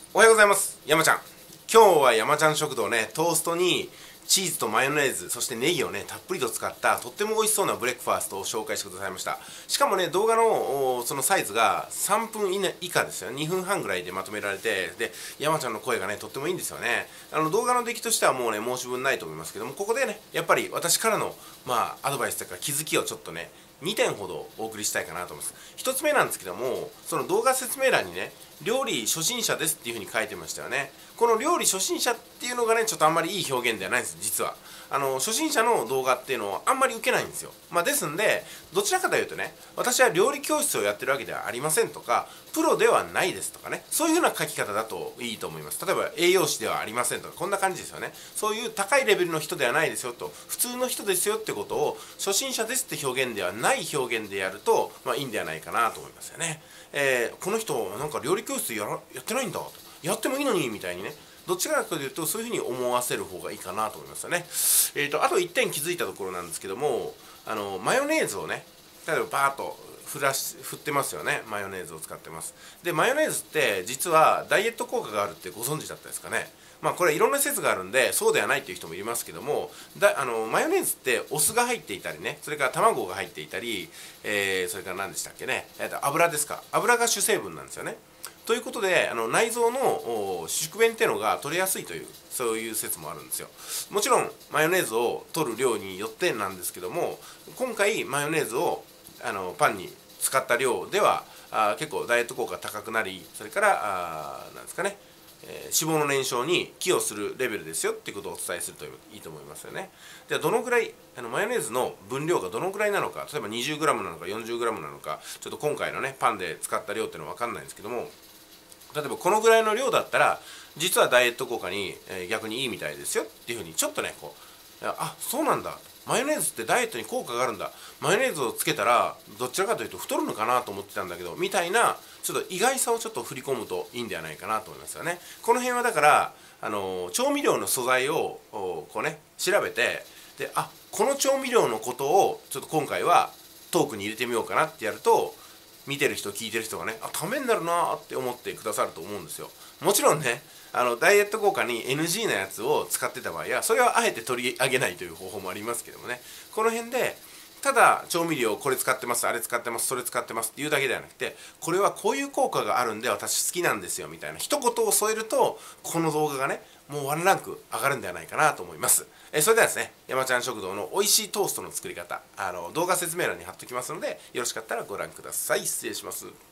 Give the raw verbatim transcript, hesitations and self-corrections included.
おはようございます。山ちゃん。今日は山ちゃん食堂ね、トーストにチーズとマヨネーズ、そしてネギをね、たっぷりと使ったとっても美味しそうなブレックファーストを紹介してくださいました。しかもね、動画のそのサイズがさんぷん以下ですよ。にふんはんぐらいでまとめられて、で、山ちゃんの声がね、とってもいいんですよね。あの動画の出来としてはもうね、申し分ないと思いますけども、ここでね、やっぱり私からの、まあ、アドバイスというか気づきをちょっとね、にてんほどお送りしたいかなと思います。ひとつめなんですけども、その動画説明欄にね、料理初心者ですっていうふうに書いてましたよね。この料理初心者っていうのがね、ちょっとあんまりいい表現ではないんです、実は。あの、初心者の動画っていうのはあんまり受けないんですよ。まあ、ですんで、どちらかというとね、私は料理教室をやってるわけではありませんとか、プロではないですとかね、そういうふうな書き方だといいと思います。例えば、栄養士ではありませんとか、こんな感じですよね。そういう高いレベルの人ではないですよと、普通の人ですよってことを、初心者ですって表現ではない表現でやると、まあいいんではないかなと思いますよね。えー、この人、なんか料理教室やらやってないんだと、やってもいいのにみたいにね、どちらかというとそういうふうに思わせる方がいいかなと思いますよね。えーと、あといってん気づいたところなんですけども、あのマヨネーズをね、例えばバーッと振らし振ってますよね。マヨネーズを使ってます。でマヨネーズって実はダイエット効果があるってご存知だったですかね。まあこれいろんな説があるんでそうではないっていう人もいますけども、だあのマヨネーズってお酢が入っていたりね、それから卵が入っていたり、えー、それから何でしたっけね、えーと油ですか。油が主成分なんですよね。ということで、あの内臓の宿便っていうのが取れやすいという、そういう説もあるんですよ。もちろんマヨネーズを取る量によってなんですけども、今回マヨネーズをあのパンに使った量ではあ結構ダイエット効果が高くなり、それからあなんですかね、えー、脂肪の燃焼に寄与するレベルですよっていうことをお伝えするといいと思いますよね。ではどのぐらいあのマヨネーズの分量がどのぐらいなのか、例えば にじゅうグラム なのか よんじゅうグラム なのか、ちょっと今回のねパンで使った量っていうのは分かんないんですけども、例えばこのぐらいの量だったら実はダイエット効果に、えー、逆にいいみたいですよっていうふうにちょっとねこう、あ、そうなんだ、マヨネーズってダイエットに効果があるんだ、マヨネーズをつけたらどちらかというと太るのかなと思ってたんだけどみたいな、ちょっと意外さをちょっと振り込むといいんではないかなと思いますよね。この辺はだからあの調味料の素材をこうね調べて、で、あ、この調味料のことをちょっと今回はトークに入れてみようかなってやると、見てる人聞いてる人がね、あ、ためになるなって思ってくださると思うんですよ。もちろんね、あのダイエット効果に エヌジー なやつを使ってた場合はそれはあえて取り上げないという方法もありますけどもね、この辺でただ調味料これ使ってます、あれ使ってます、それ使ってますっていうだけではなくて、これはこういう効果があるんで私好きなんですよみたいな一言を添えると、この動画がねもうワンランク上がるんではないかなと思います。えそれではですね、山ちゃん食堂の美味しいトーストの作り方、あの動画説明欄に貼っておきますので、よろしかったらご覧ください。失礼します。